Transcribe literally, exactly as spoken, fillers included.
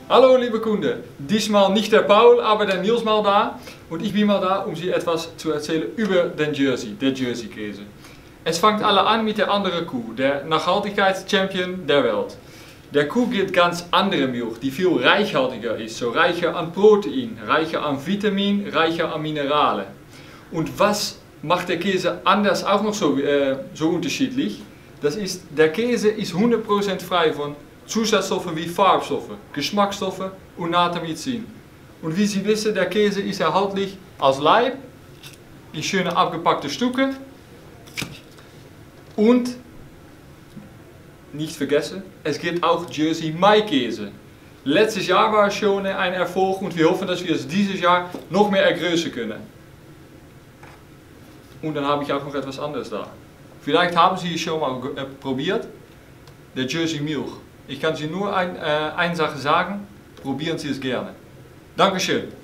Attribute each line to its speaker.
Speaker 1: Hallo liebe Kunden, diesmal nicht der Paul, aber der Niels mal da. Und ich bin mal da, um Sie etwas zu erzählen über den Jersey, der Jersey-Käse. Es fängt alle an mit der anderen Kuh, der Nachhaltigkeitschampion der Welt. Der Kuh gibt ganz andere Milch, die viel reichhaltiger ist, so reicher an Protein, reicher an Vitamin, reicher an Mineralen. Und was macht der Käse anders auch noch so, äh, so unterschiedlich? Das ist, der Käse ist hundert Prozent frei von Zusatzstoffen wie Farbstoffe, Geschmacksstoffe und Natamycin. Und wie Sie wissen, der Käse ist erhältlich als Leib, in schöne abgepackte Stücke und, nicht vergessen, es gibt auch Jersey Maikäse. Letztes Jahr war es schon ein Erfolg und wir hoffen, dass wir es dieses Jahr noch mehr ergrößern können. Und dann habe ich auch noch etwas anderes da. Vielleicht haben Sie es schon mal äh, probiert, der Jersey Milch. Ich kann Sie nur ein, äh, eine Sache sagen, probieren Sie es gerne. Dankeschön.